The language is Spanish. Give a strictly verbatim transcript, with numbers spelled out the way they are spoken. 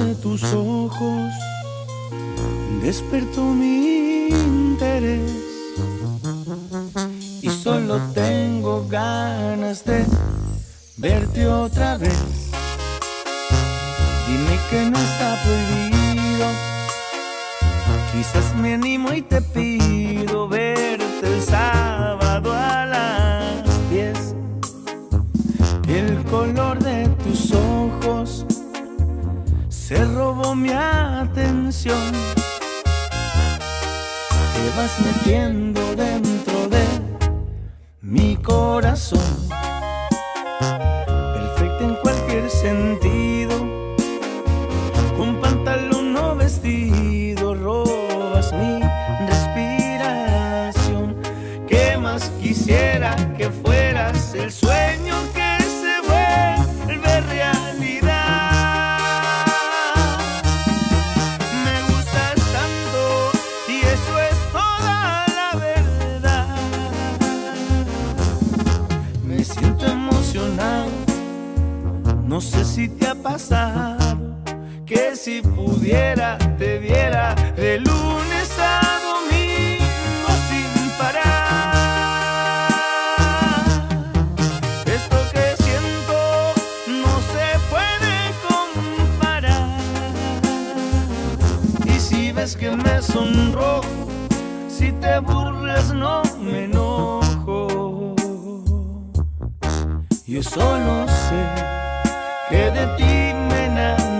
de tus ojos despertó mi interés y solo tengo ganas de verte otra vez. Dime que no está prohibido, quizás me animo y te pido verte el sábado a las diez. El color de tus ojos se robó mi atención. Te vas metiendo dentro de mi corazón, perfecta en cualquier sentido, con pantalón o vestido, robas mi respiración. ¿Qué más quisiera que fueras el sueño que se vuelve realidad? Me gustas tanto y eso es toda la verdad. Me siento emocionado, no sé si te ha pasado que si pudiera te viera de lunes a domingo sin parar. Esto que siento no se puede comparar. Y si ves que me sonrojo, si te burlas no me enojo. Yo solo sé que de ti me enamoré.